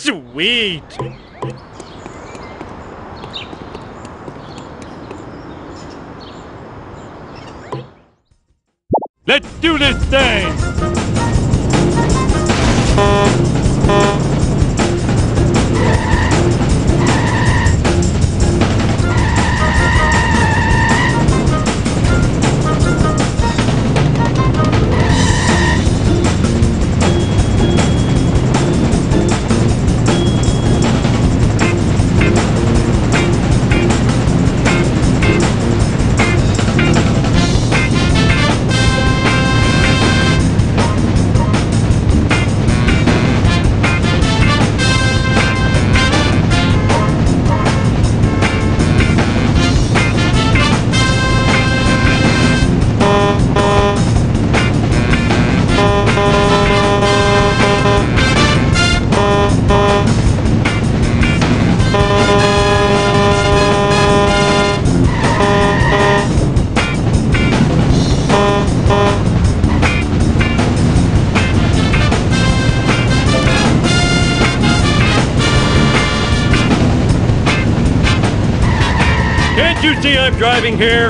Sweet! Let's do this thing! Can't you see I'm driving here?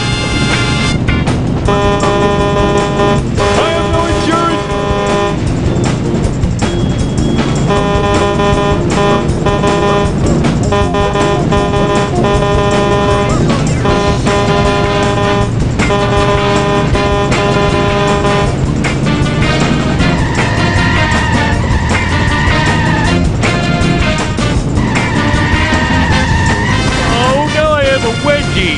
I have no insurance! Oh, now I have a wedgie!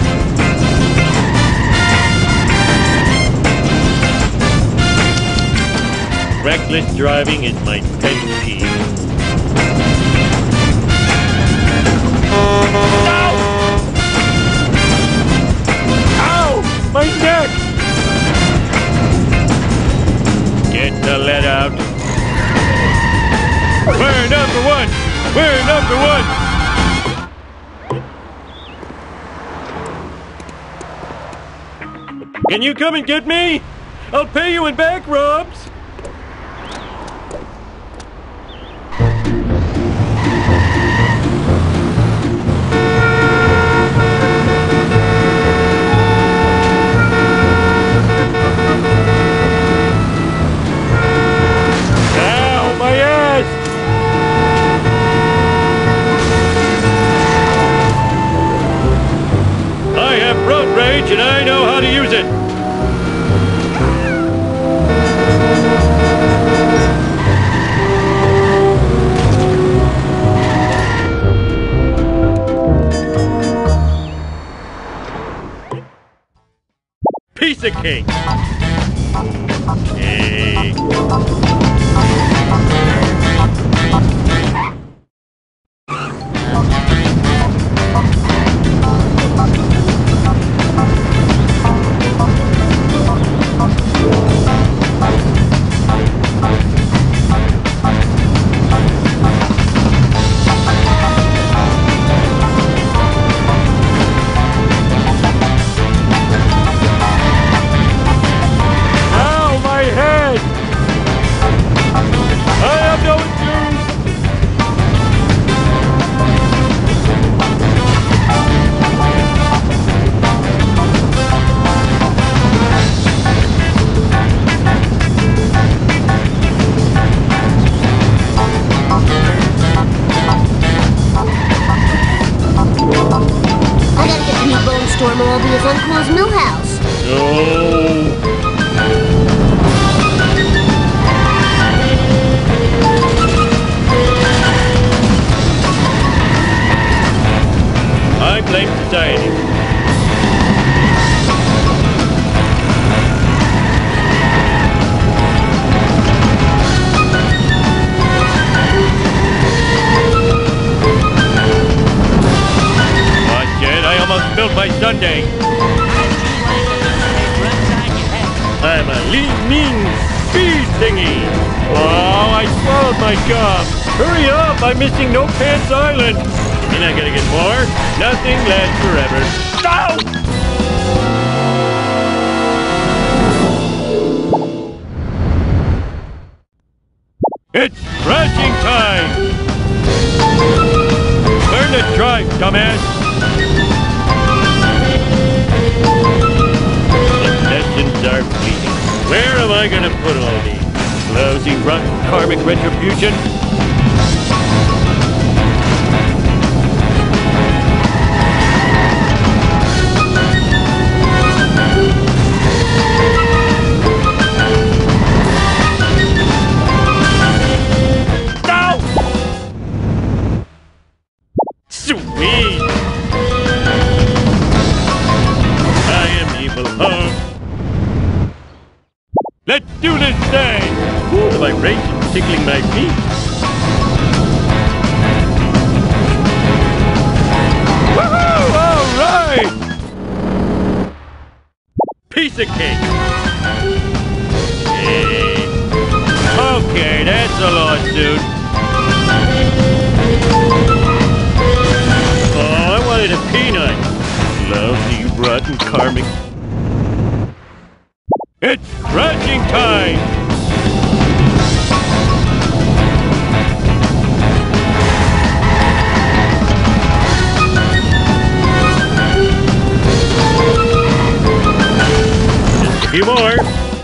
Reckless driving is my pet peeve. No! Ow! My neck! Get the lead out. We're number one! We're number one! Can you come and get me? I'll pay you in back rubs! Ow, my ass! I have road rage and I know how to use it! Piece of cake! Cake! Ow, my head! I have no insurance! I gotta get the new Bone Stormer. I'll be his Uncle's Millhouse. No! I blame society. Watch it, I almost spilled my sundae. I'm a lean, mean speed thingy. Oh, I swallowed my gum. Hurry up, I'm missing No Pants Island. You're not gonna get more. Nothing lasts forever. Ow! It's crashing time! to drive, dumbass! Intestines are bleeding. Where am I gonna put all these? Lousy, rotten karmic retribution? Sweet! I am evil Hulk. Let's do this thing! Ooh, the vibration tickling my feet. Woohoo! All right! Piece of cake. Hey. Okay, that's a lawsuit. I wanted a peanut. Lousy, rotten karmic. It's crashing time! Just a few more.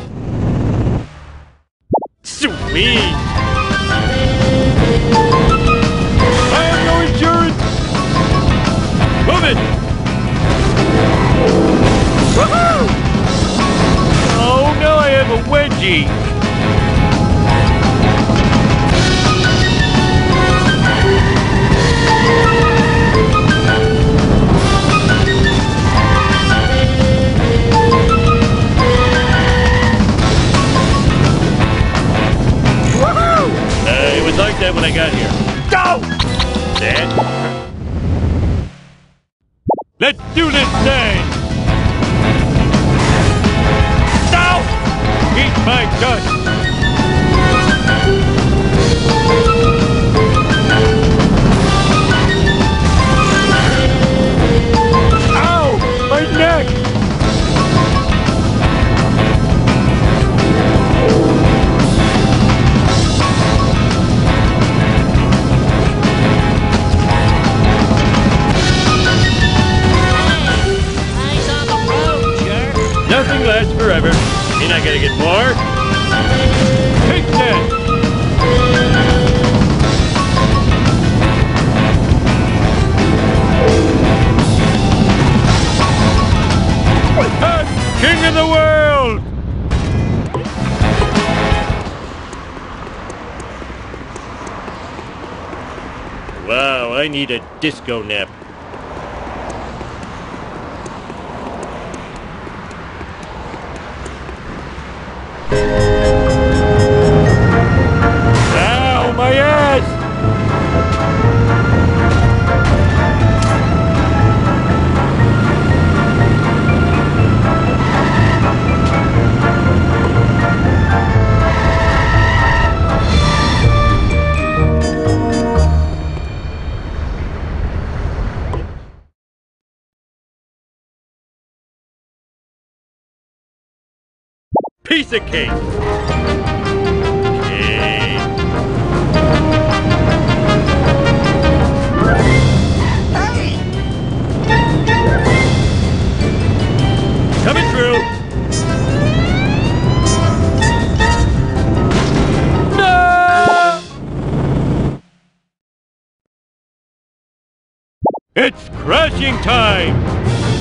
Sweet! I have no insurance! Move it! Woohoo! Oh, now I have a wedgie! Woohoo! It was like that when I got here. Go! That. Let's do this thing! No! Eat my dust! Ow! My neck! Nothing lasts forever. You're not gonna get more. Take that! I'm king of the world! Wow, I need a disco nap. Ow, my ass! Piece of cake! Okay. Hey! Coming through! No! It's crashing time!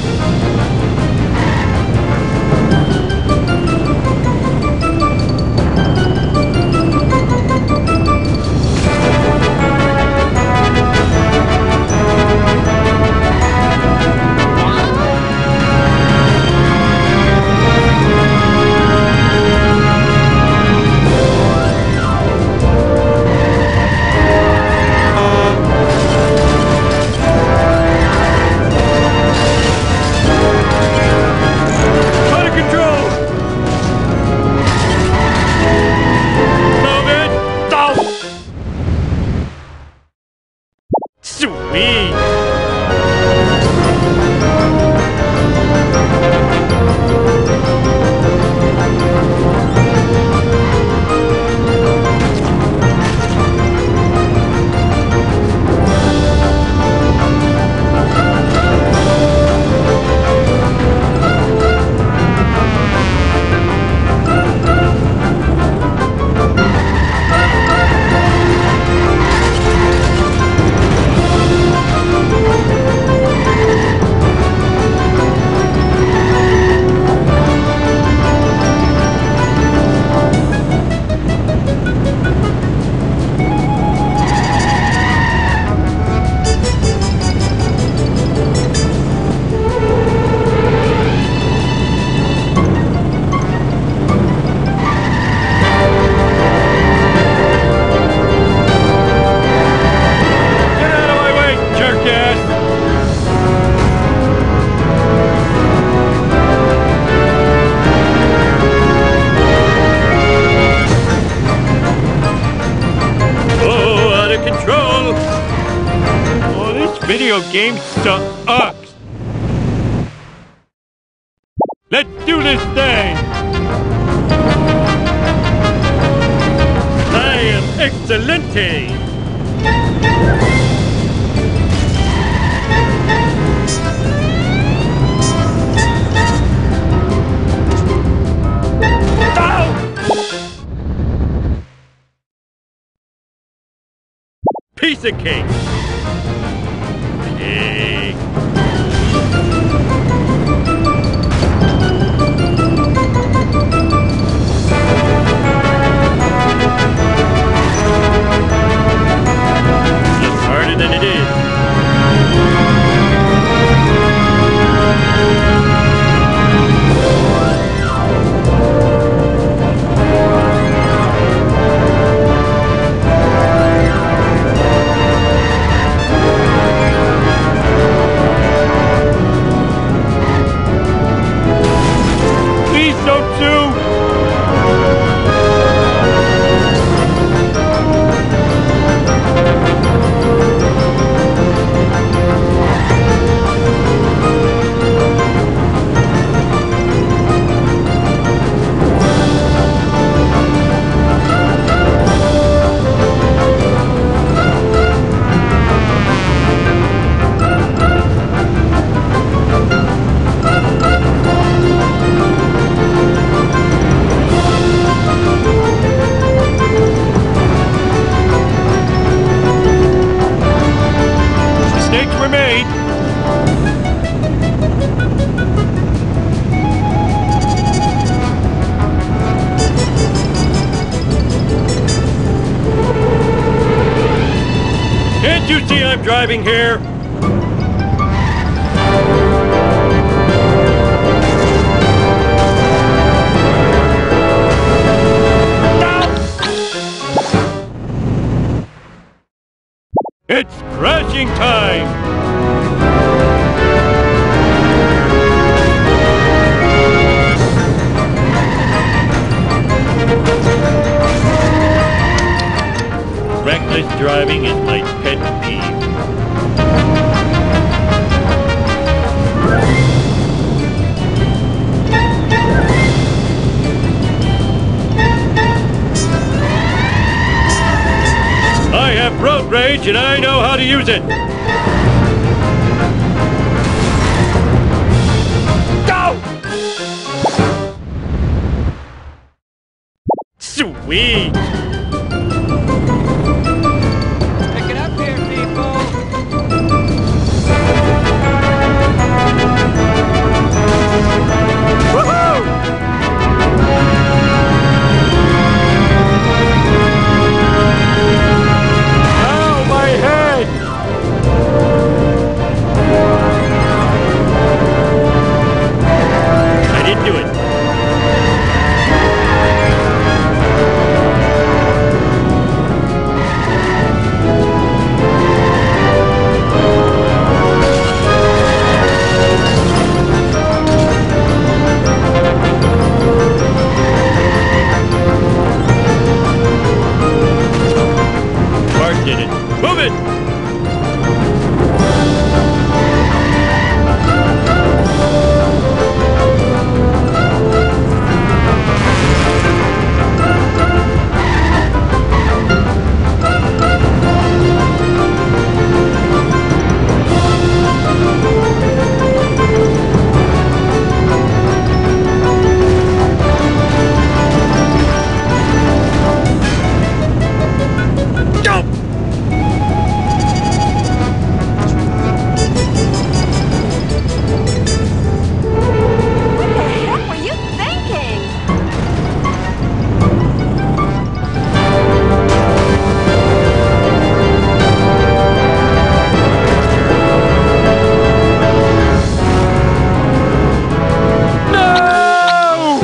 Sweet! video game sucks. Let's do this thing. I am excelente. Piece of cake. Cake. Looks harder than it is. Can't you see I'm driving here? It's crashing time! Reckless driving is my pet peeve. I have road rage and I know how to use it. Go! Sweet! Pick it up here, people! Woohoo! Ow, my head! I didn't do it. Mark did it. Move it! Go! What the heck were you thinking? No!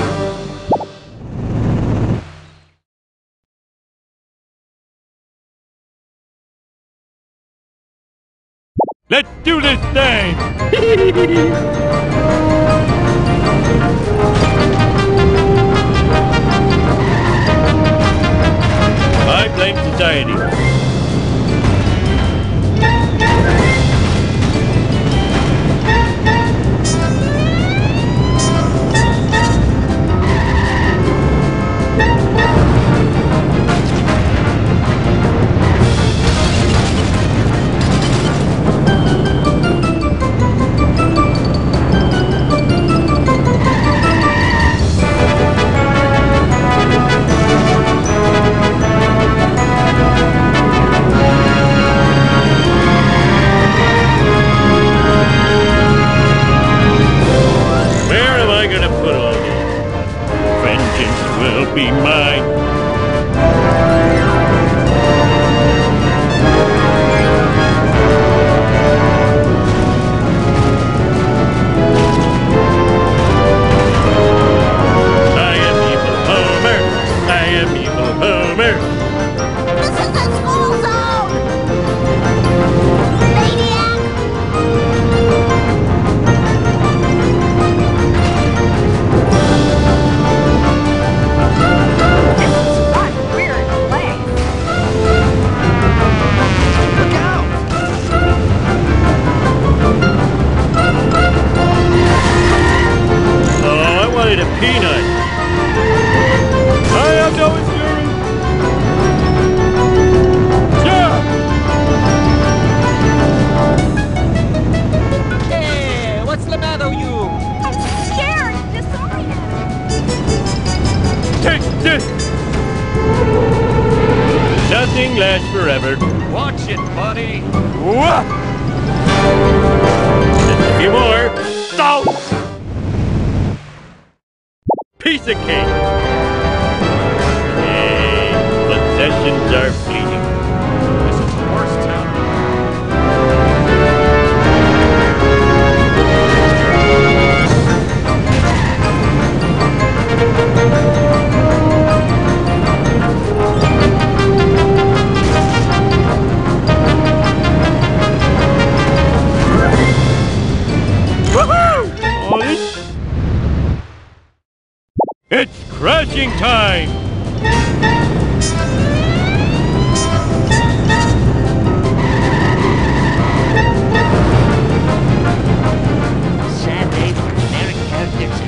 Let's do this thing! I blame society. mine. I am Evil Homer. I am Evil Homer. This is the school zone! Maniac! What weird place. Look out! Oh, I wanted a peanut. I have no insurance. Yeah. Hey, what's the matter, you? I'm scared and disoriented. Take this. Nothing lasts forever. Watch it, buddy. Wah! Just a few more. Salt. Piece of cake. Okay, possessions are fleeting. This is the worst town. Woohoo! Oh, it's crashing time! Sad day for generic characters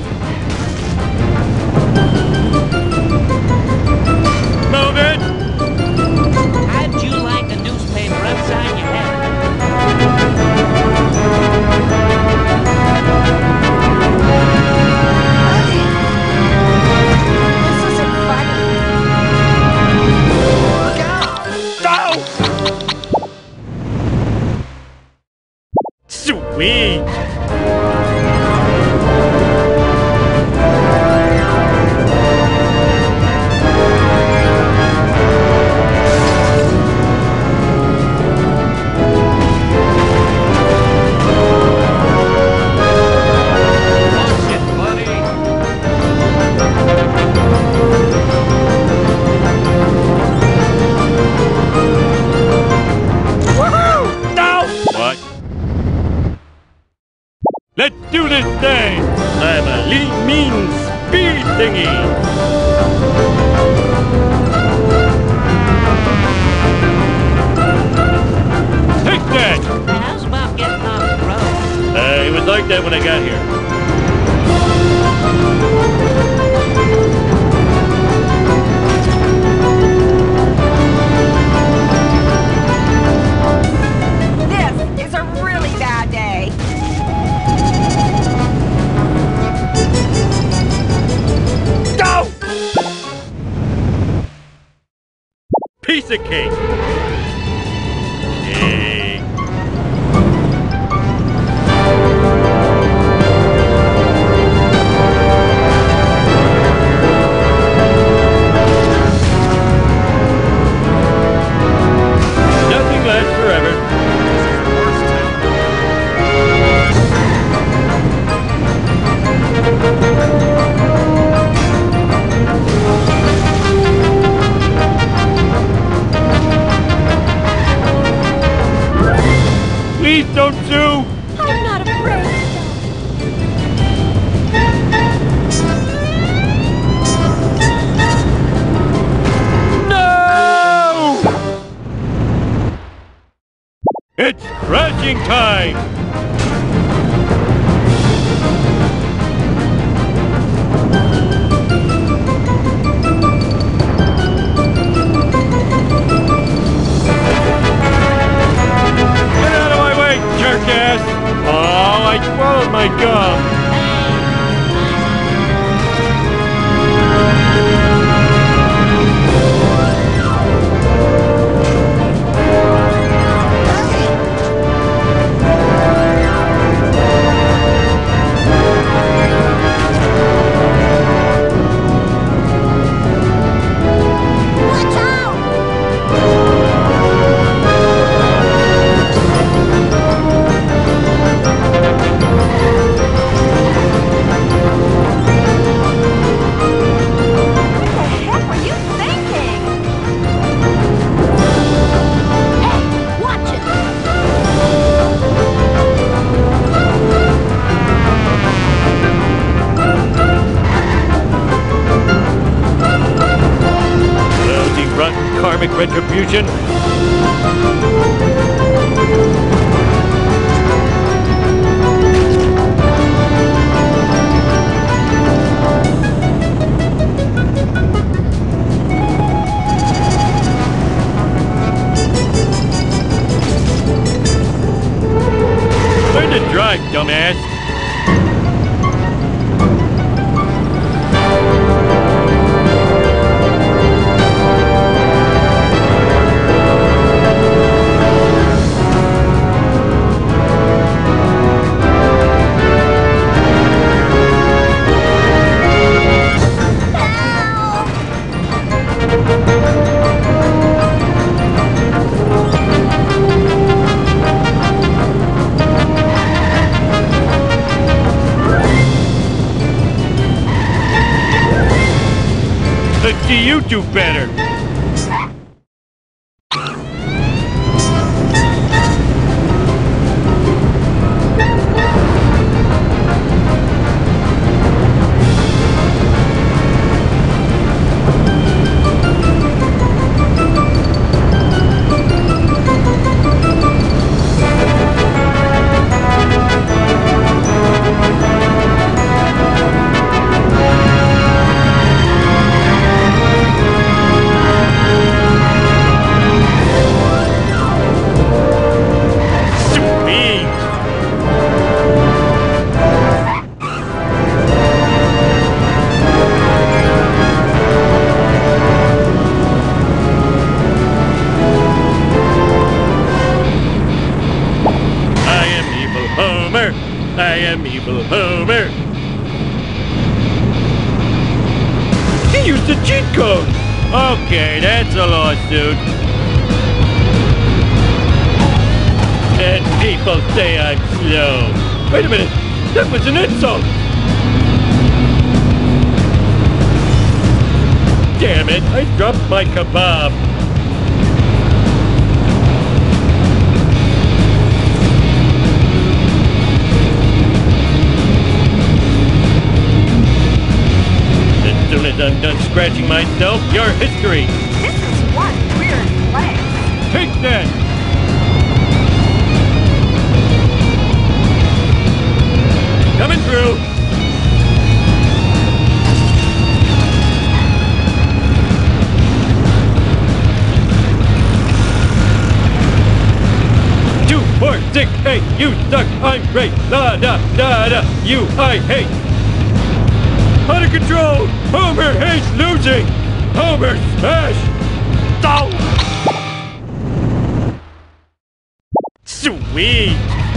everywhere. Move it! How'd you like a newspaper upside your head? This isn't funny. Look out! Ow! Sweet! Watch it, buddy. No! What? Let's do this thing! I'm a lean, mean speed thingy! Take that! How's about getting off the road? It was like that when I got here. This is a really bad day. Go! Piece of cake! Okay. Nothing lasts forever. This is the worst town. Please don't sue! I'm not afraid. No! It's crashing time! Get out of my way, jerk-ass! Oh, I swallowed my gum! karmic retribution. Learn to drive, dumbass. Let's see you do better. Sweet. I am evil Homer. I am evil Homer. He used a cheat code. Okay, that's a lawsuit. And people say I'm slow. Wait a minute, that was an insult. Damn it, I dropped my kebab. As soon as I'm done scratching myself, your history. This is one weird place. Take that. Coming through. Two, 4, 6, 8. You suck. I'm great. Da da da da. You I hate. Out of control. Homer hates losing. Homer smash. Ow. Sweet.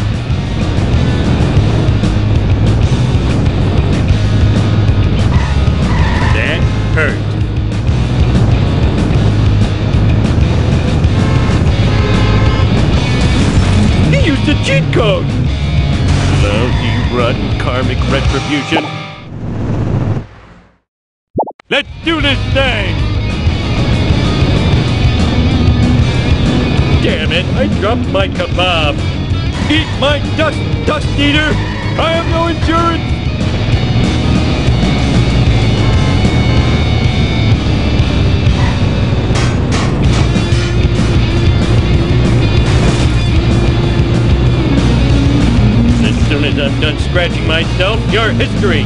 That hurt. He used a cheat code. Lousy, rotten karmic retribution. Let's do this thing. Damn it, I dropped my kebab. Eat my dust eater. I have no insurance. As soon as I'm done scratching myself, your history.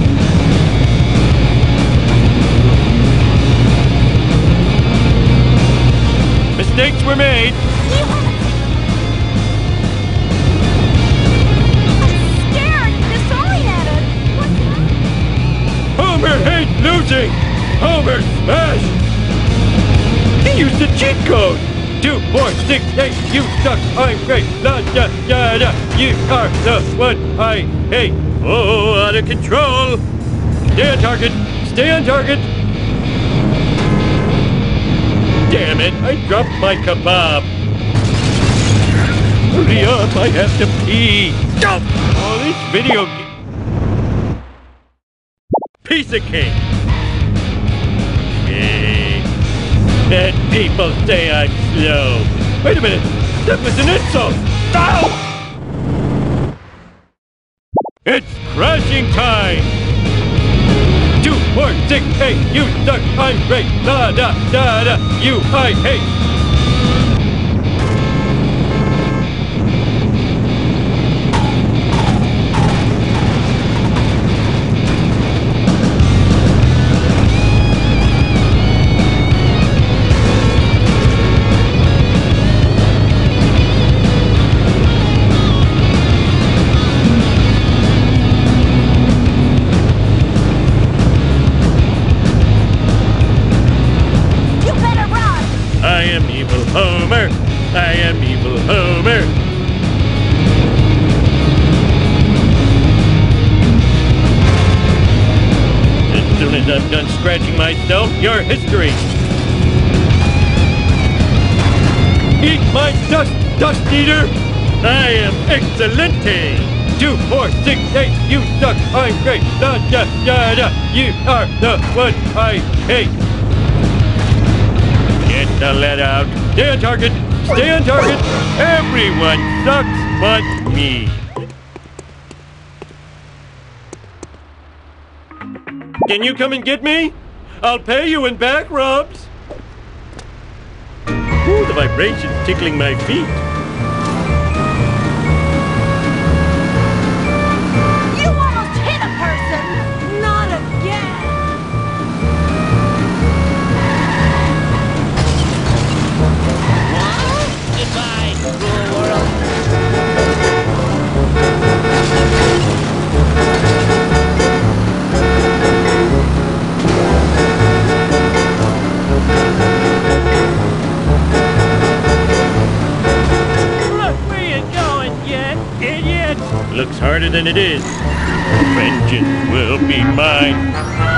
Mistakes were made. I'm scared. Disoriented. What's that? Homer hates losing. Homer smash. He used a cheat code. 2, 4, 6, 8. You suck. I'm great. Da da da da. You are the one I hate. Oh, out of control. Stay on target. Stay on target. Damn it, I dropped my kebab. Hurry up, I have to pee. Oh, this video game. Piece of cake. Okay. And people say I'm slow. Wait a minute, that was an insult. Ow! It's crashing time. 2, 4, 6, 8, you suck, I'm great, da da da da, you I hate. I am evil Homer. I am evil Homer. As soon as I'm done scratching myself, you're history. Eat my dust, dust eater. I am excelente. 2, 4, 6, 8, you suck, I'm great, da da da da, you are the one I hate. Get the lead out. Stay on target. Stay on target. Everyone sucks but me. Can you come and get me? I'll pay you in back rubs. Ooh, the vibration's tickling my feet. You almost hit a person! Not again! Goodbye, cruel world. Look where you're going, you idiot! Looks harder than it is. Vengeance will be mine.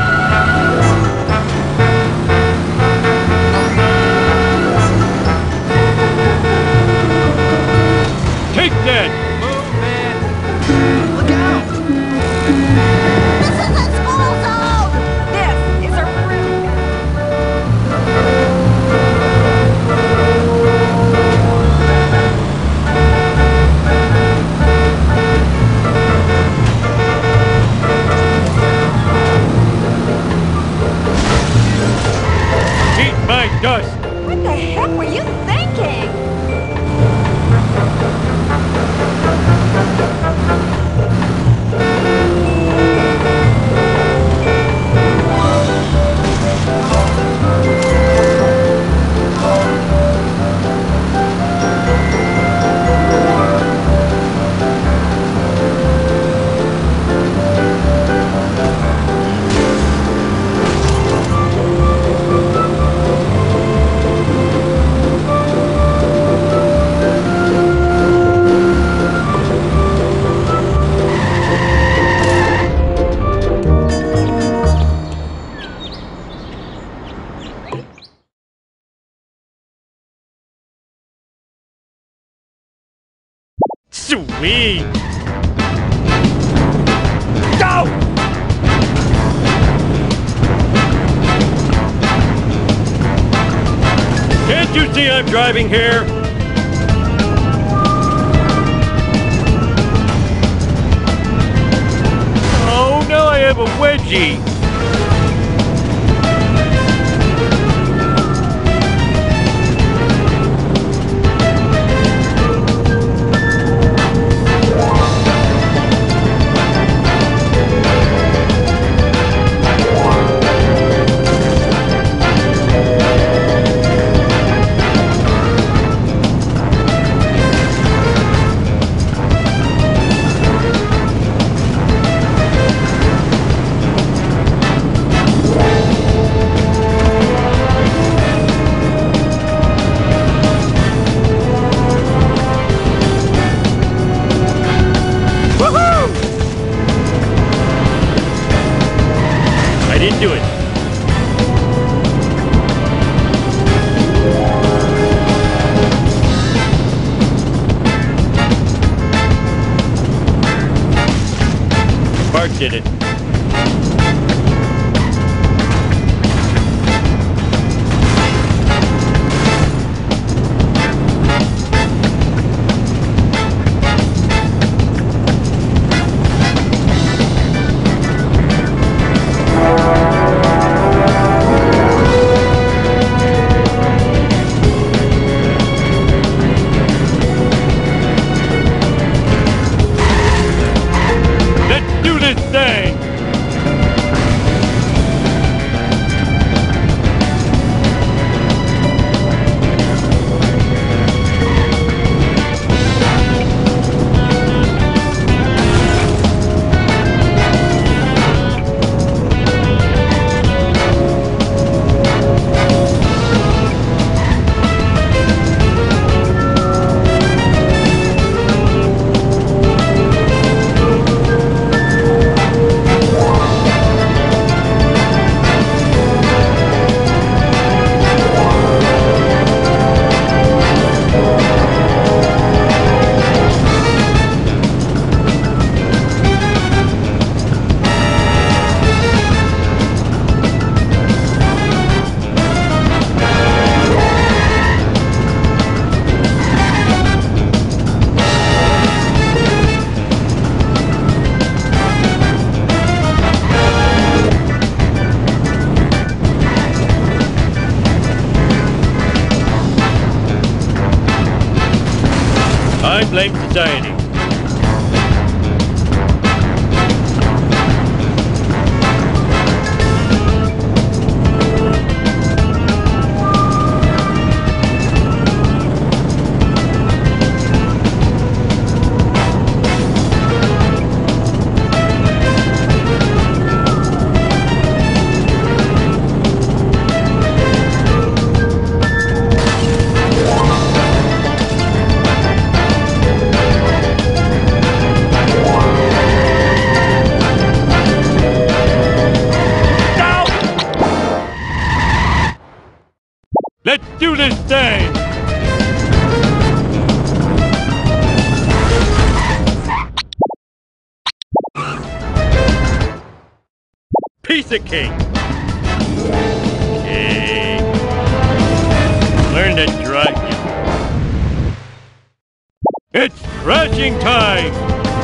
Take that! Move, man! Look out! This is a school zone! This is a really good. Eat my dust! What the heck were you thinking? Sweet! Go! Can't you see I'm driving here? Oh, now I have a wedgie. I didn't do it. Bart did it. I blame society. Let's do this thing! Piece of cake! Okay. Learn to drive you. It's crashing time!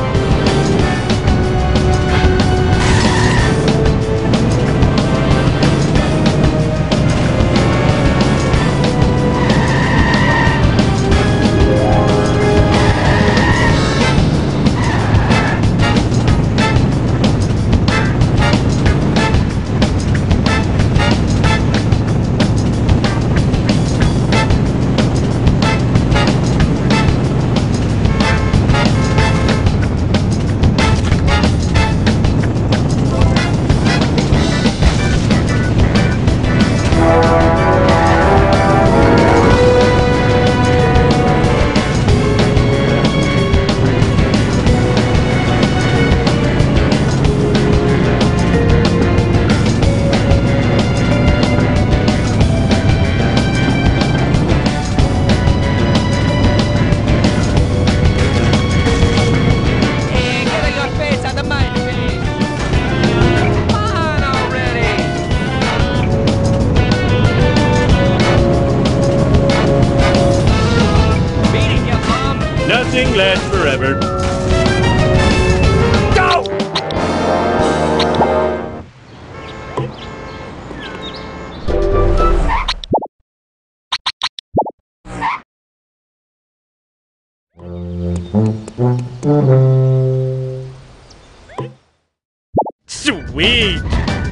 Nothing lasts forever. Go! Sweet!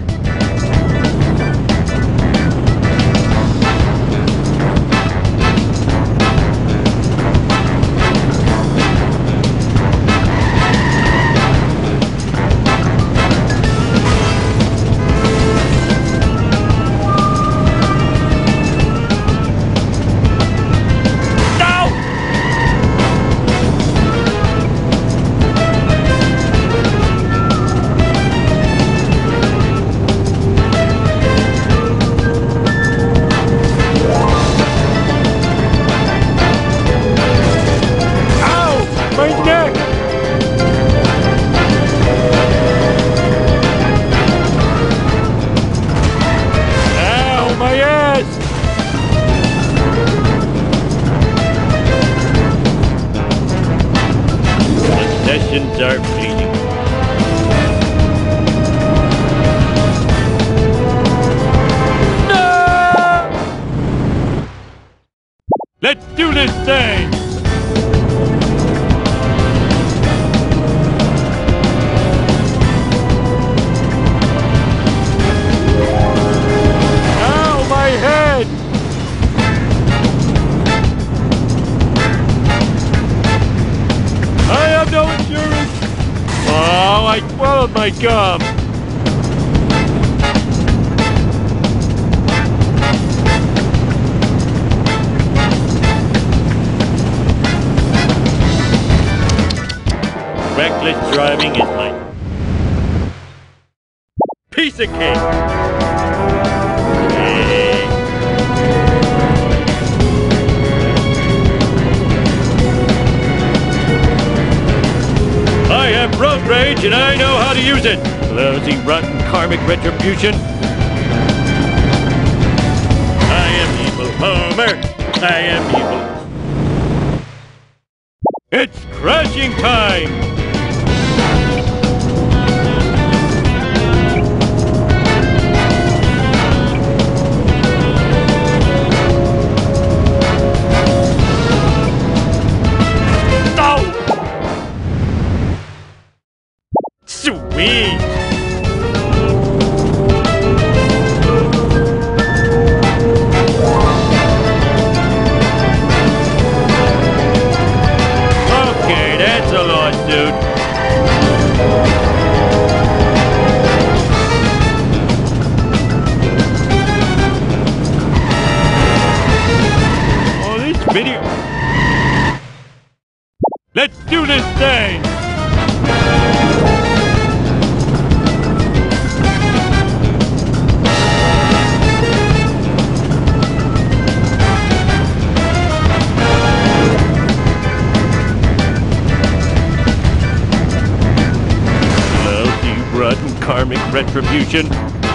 Sessions are fleeting. No! Let's do this thing! Ow, my head! I have no insurance! Oh, I swallowed my gum! Reckless driving is my piece of cake! Hey. I have road rage and I know how to use it! Lousy, rotten, karmic retribution! I am evil, Homer! I am evil! It's crashing time! do this thing! Lousy, rotten karmic retribution.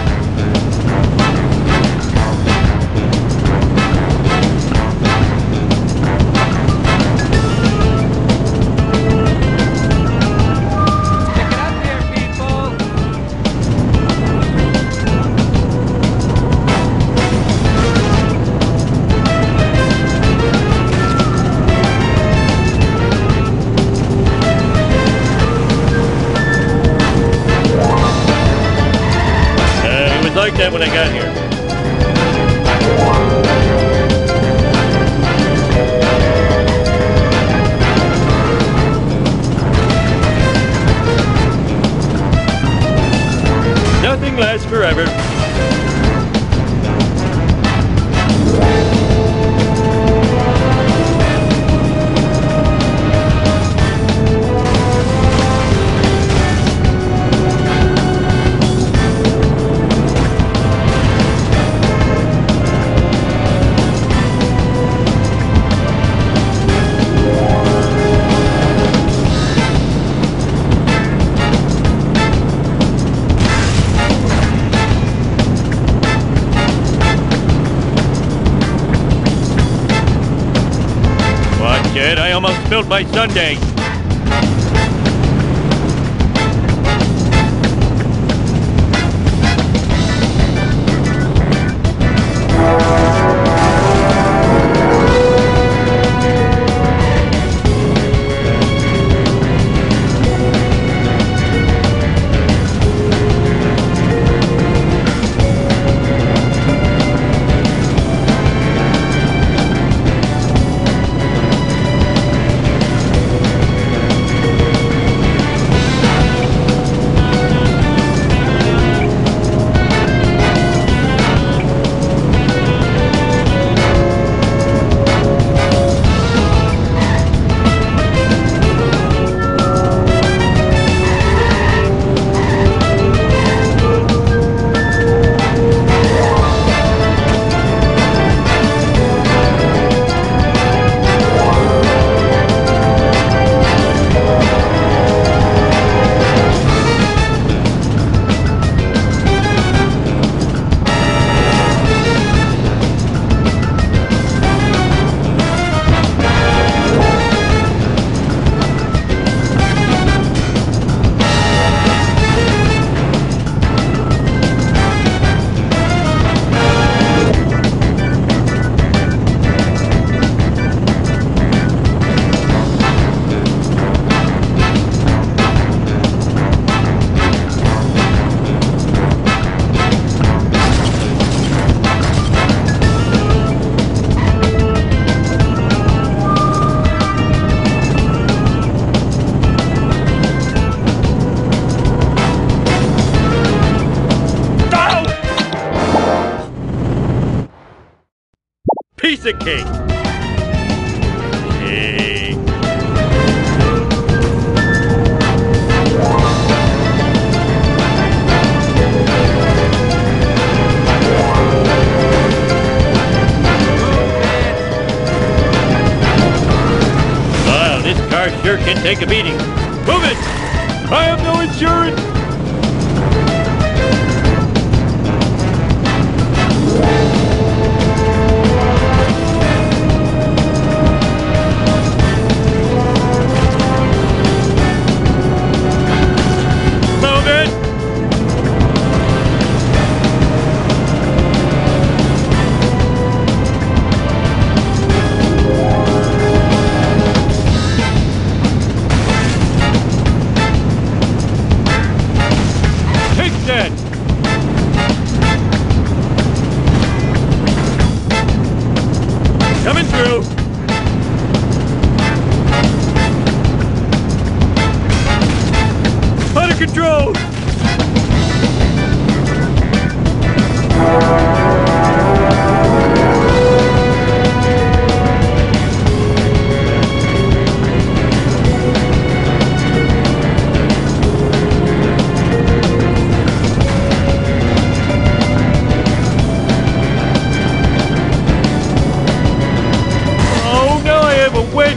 Like that when I got here. Nothing lasts forever. Kid, I almost spilled my sundae. Piece of cake. Cake. Wow, this car sure can take a beating. Move it! I have no insurance!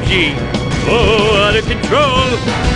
energy. Oh, out of control.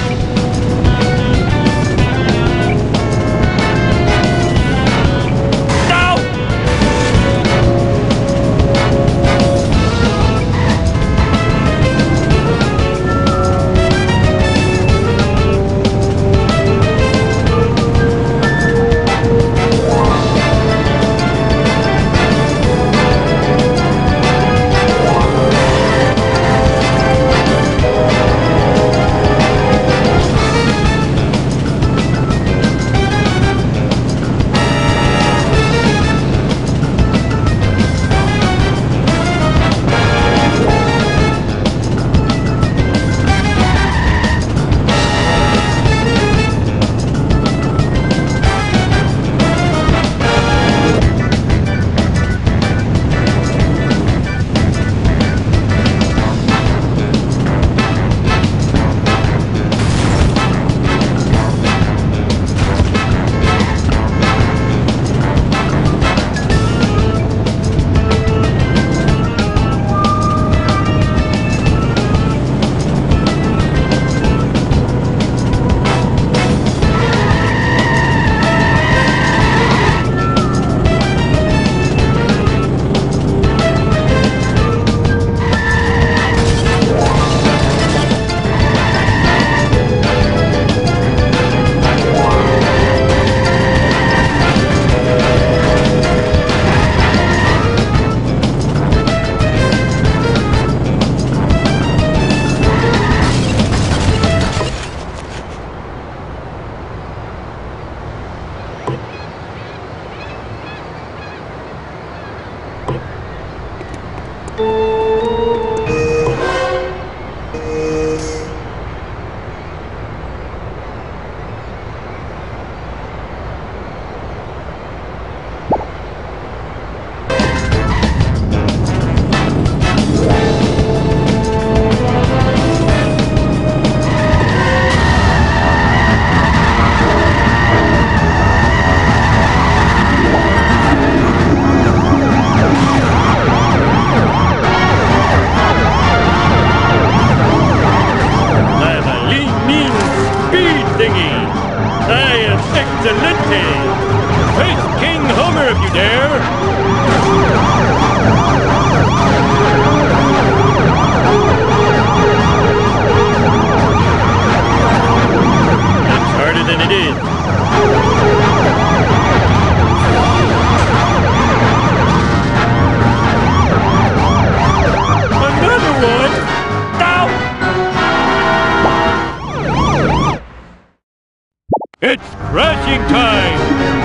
Excelente! Face King Homer if you dare! It's harder than it is. Another one! Ow! It's crashing time!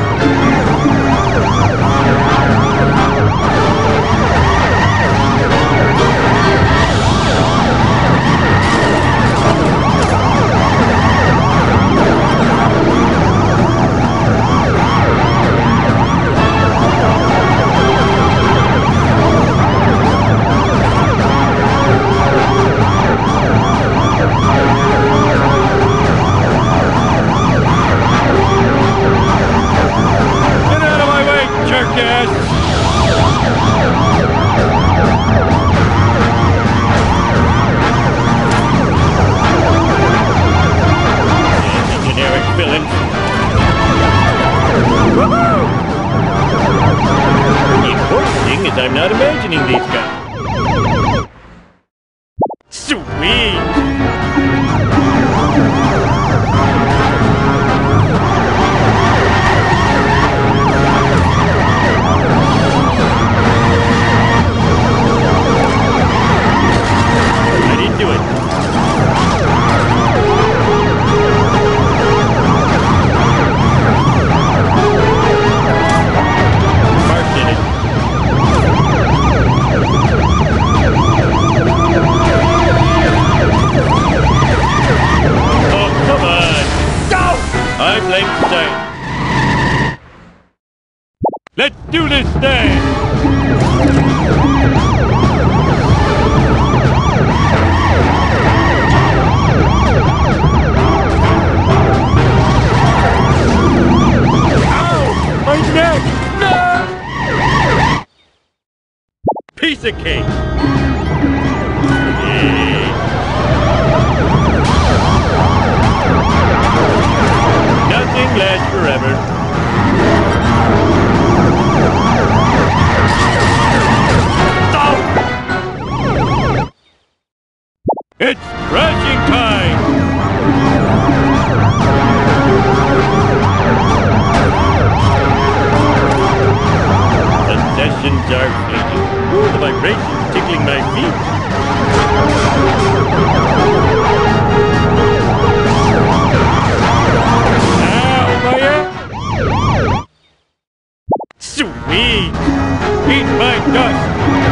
I'm not imagining these guys. Sweet! I didn't do it. Mark did it. I blame Stan. Let's do this thing! Ow! My neck! No! Piece of cake! Hey. It's crashing time! The sessions are fleeting. Ooh, the vibrations tickling my feet. Ow, my ass! Sweet! Eat my dust!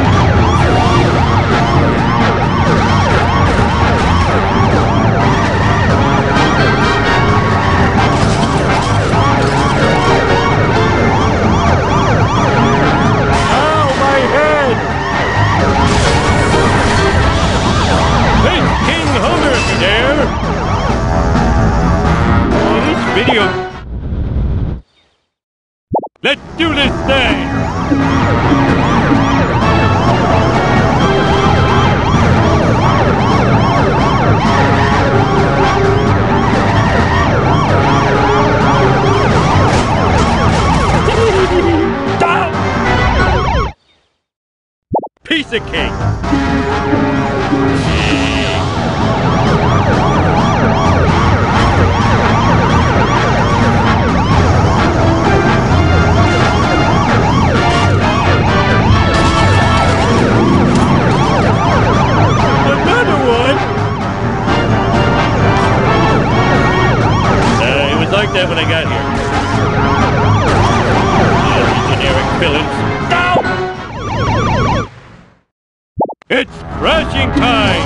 Video. Let's do this thing! Piece of cake! Like that when I got here. Generic villains. No! It's crashing time!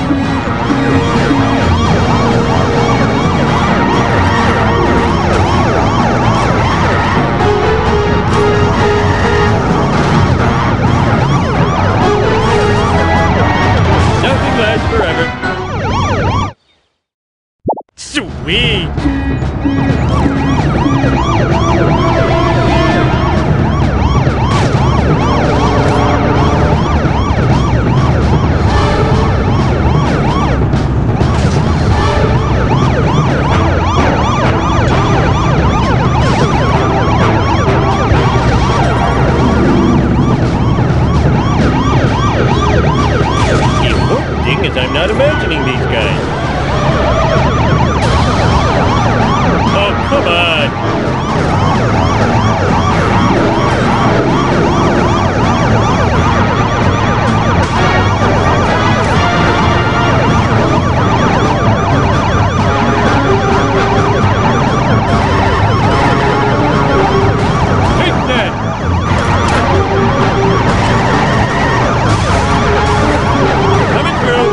Nothing lasts forever. Sweet! I'm not imagining these guys. Oh, come on! Take that! Coming through!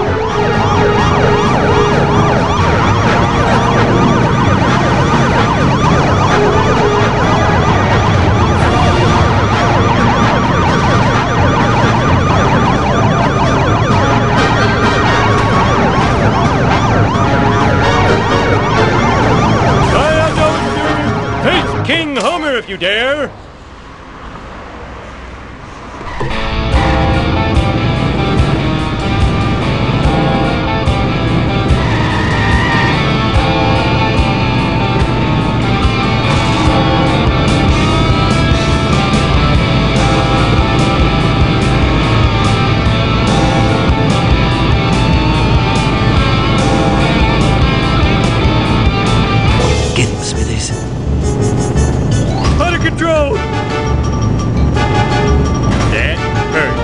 King Homer, if you dare! Get the Smithers. Out of control! That hurt.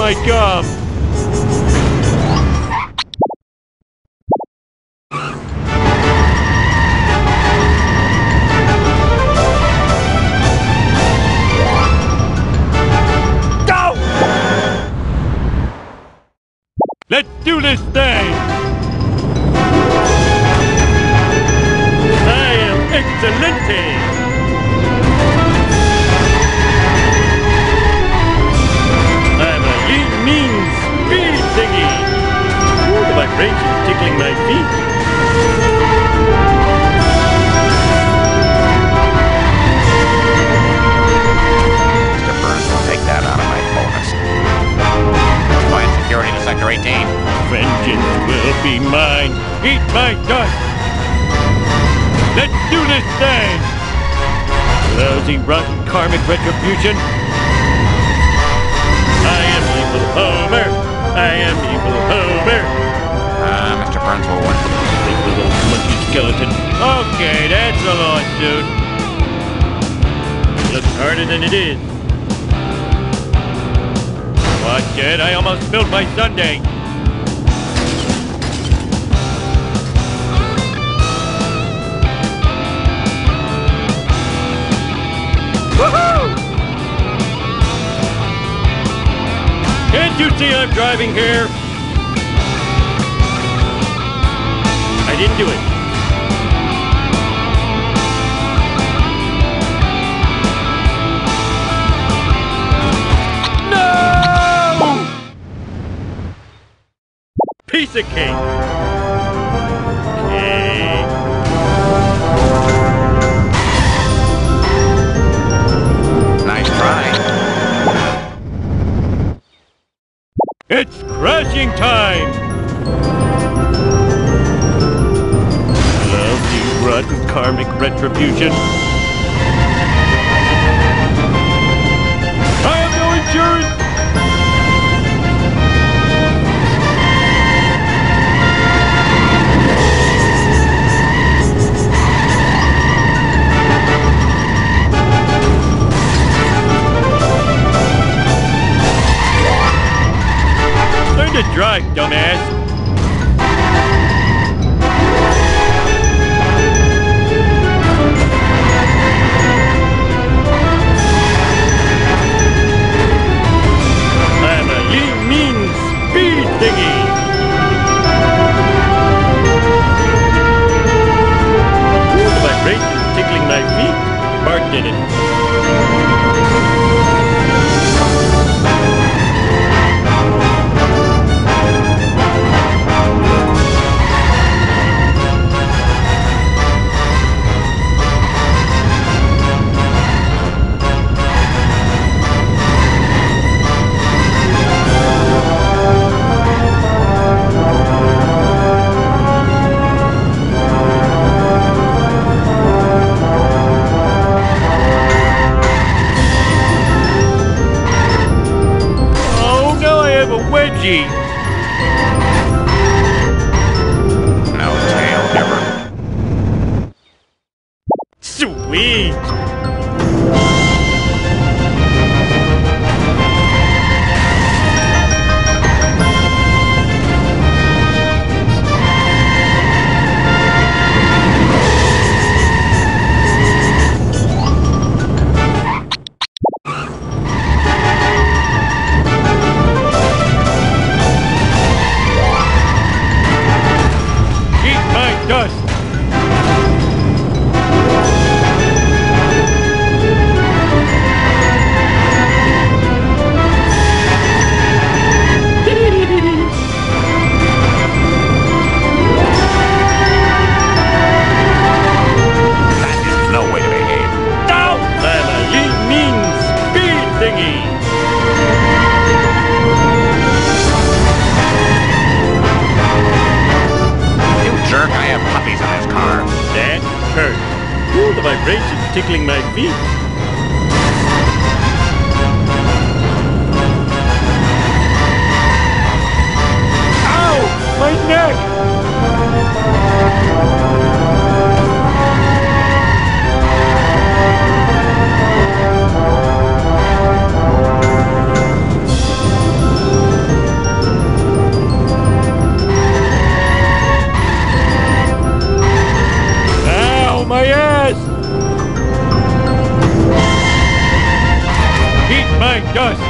my gum! Go! Let's do this thing! I am Excelente! I'm a lean, mean, speed thingy! Ooh, the vibration's tickling my feet. Mr. Burns will take that out of my bonus. Find security to Sector 18. Vengeance will be mine. Eat my dust! Let's do this thing! Lousy, rotten, karmic retribution! I am Evil Homer! I am Evil Homer! Mr. Burns will win. Big little monkey skeleton. Okay, that's a lawsuit. Looks harder than it is. Watch it, I almost spilled my sundae. Woohoo! Can't you see I'm driving here? I didn't do it. No! Piece of cake. Okay. Nice try. It's crashing time! Love you, rotten karmic retribution. I have no insurance! Learn to drive, dumbass. I'm a lean, mean, speed thingy. Ooh, the vibration's tickling my feet. Bart did it. Oh, now I have a wedgie. No tail ever. Sweet. Eat my dust. That is no way to behave. Ow! I'm a lean, mean, speed thingy. You jerk, I have puppies in this car. That hurt. Ooh, the vibration's tickling my feet. Ow! My neck! my ass! Eat my dust!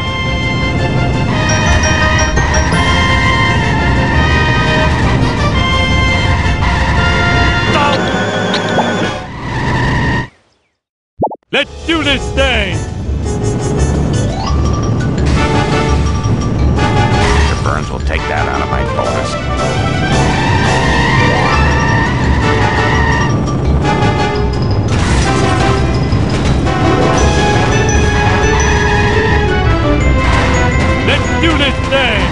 Let's do this thing! Mr. Burns will take that out of my bonus. Let's do this thing!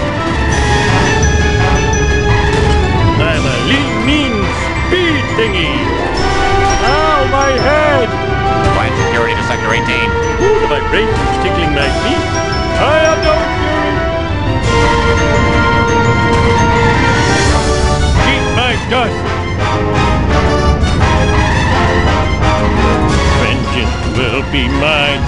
I'm a lean, mean speed thingy! Ow, my head! Flight security to Sector 18. Ooh, the vibrations tickling my feet. I have no fury! Eat my dust! Vengeance will be mine!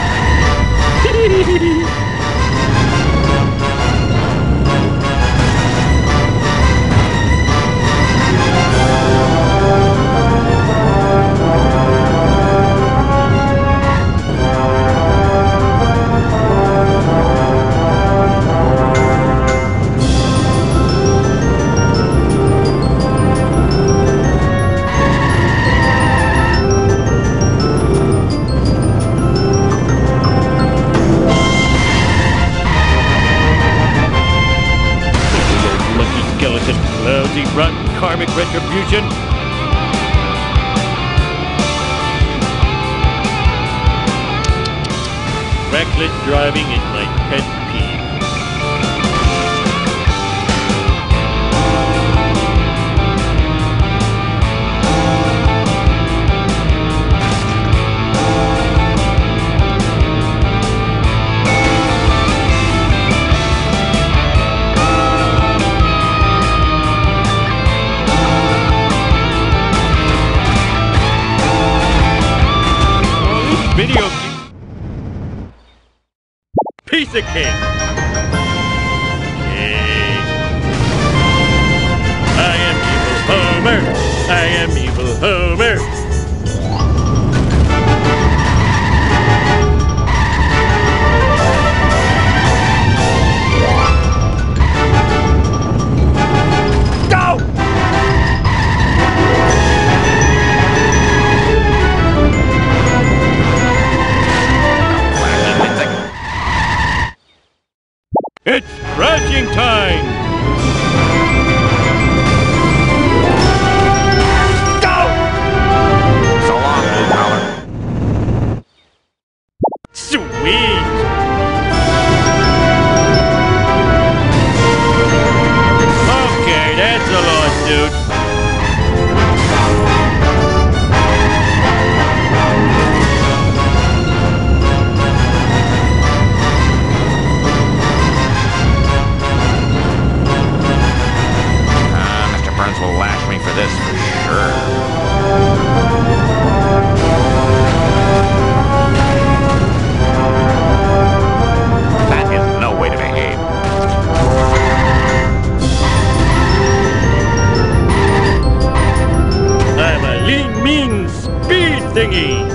Lousy, rotten, karmic retribution. Reckless driving is my pet peeve. Video piece of cake. I am evil Homer. I am evil Homer. It's crashing time! Go! So long, blue collar. Sweet! Okay, that's a loss, dude. Will lash me for this for sure. That is no way to behave. I'm a lean, mean speed thingy.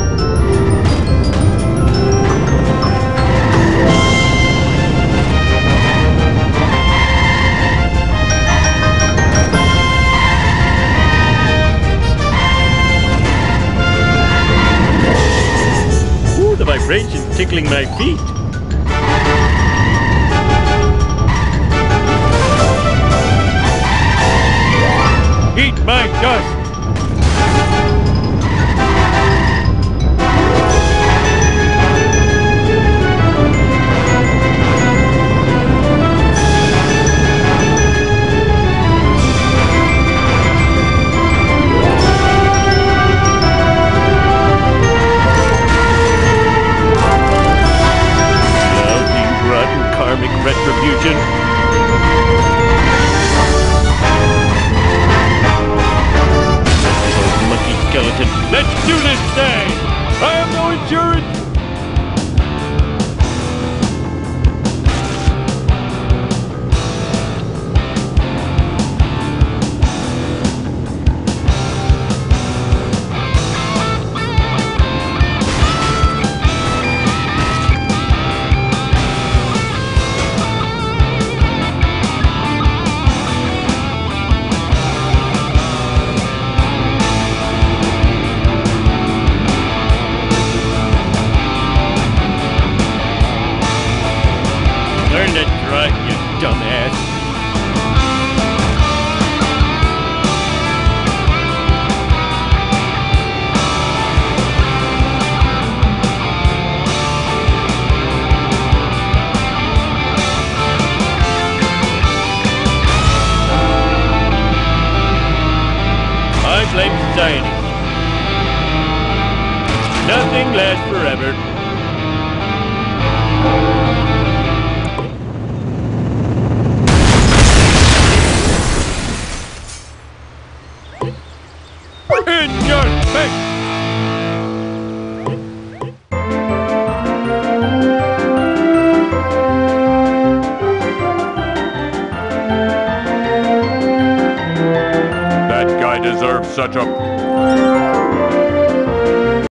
Vibrations tickling my feet. Eat my dust. Retribution. Nothing lasts forever. In your face! That guy deserves such a...